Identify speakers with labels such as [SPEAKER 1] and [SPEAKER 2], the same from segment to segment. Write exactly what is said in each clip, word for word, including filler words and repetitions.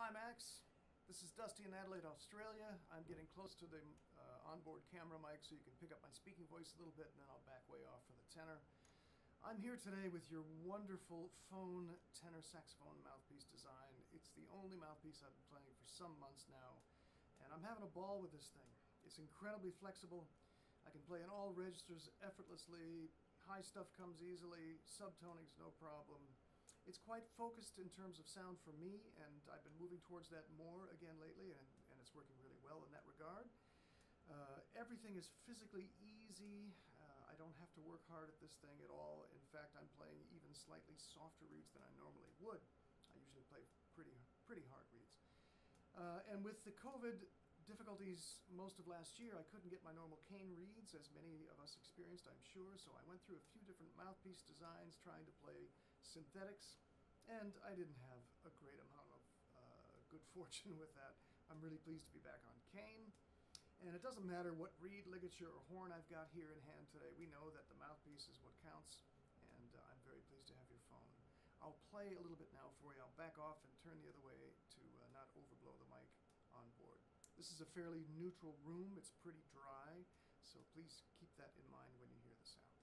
[SPEAKER 1] Hi Max, this is Dusty in Adelaide, Australia. I'm getting close to the uh, onboard camera mic so you can pick up my speaking voice a little bit, and then I'll back way off for the tenor. I'm here today with your wonderful Foehn tenor saxophone mouthpiece design. It's the only mouthpiece I've been playing for some months now, and I'm having a ball with this thing. It's incredibly flexible. I can play in all registers effortlessly. High stuff comes easily, subtoning's no problem. It's quite focused in terms of sound for me, and I've been moving towards that more again lately, and, and it's working really well in that regard. Uh, everything is physically easy. Uh, I don't have to work hard at this thing at all. In fact, I'm playing even slightly softer reeds than I normally would. I usually play pretty, pretty hard reeds. Uh, and with the COVID difficulties most of last year, I couldn't get my normal cane reeds, as many of us experienced, I'm sure, so I went through a few different mouthpiece designs trying to play synthetics, and I didn't have a great amount of uh, good fortune with that. I'm really pleased to be back on cane, and it doesn't matter what reed, ligature, or horn I've got here in hand today. We know that the mouthpiece is what counts, and uh, I'm very pleased to have your Foehn. I'll play a little bit now for you. I'll back off and turn the other way to uh, not overblow the mic on board. This is a fairly neutral room. It's pretty dry, so please keep that in mind when you hear the sound.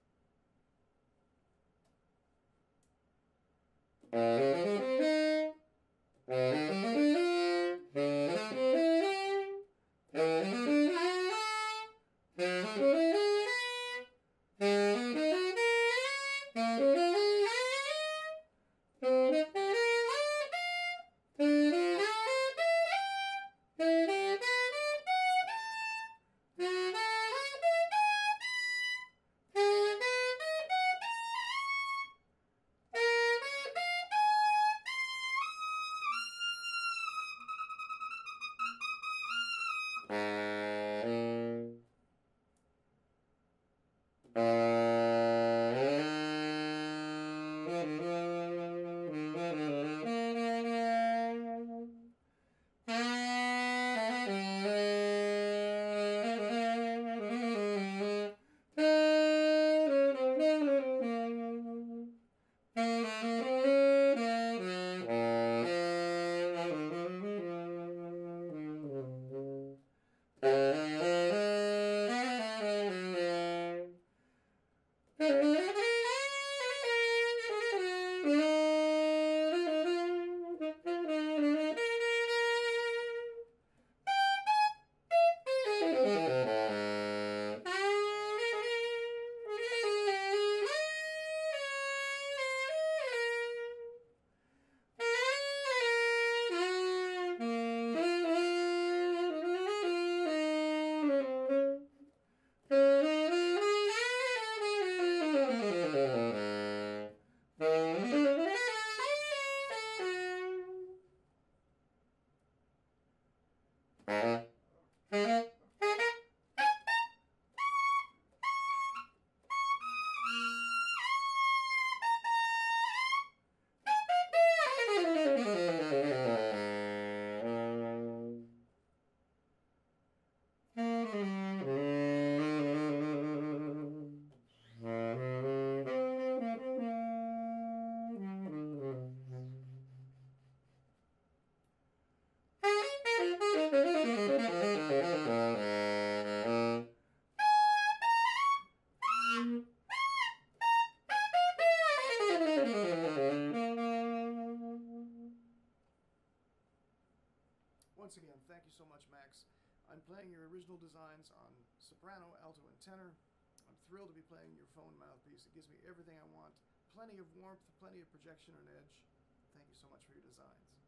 [SPEAKER 1] Once again, thank you so much, Max. I'm playing your original designs on soprano, alto, and tenor. I'm thrilled to be playing your Foehn mouthpiece. It gives me everything I want. Plenty of warmth, plenty of projection and edge. Thank you so much for your designs.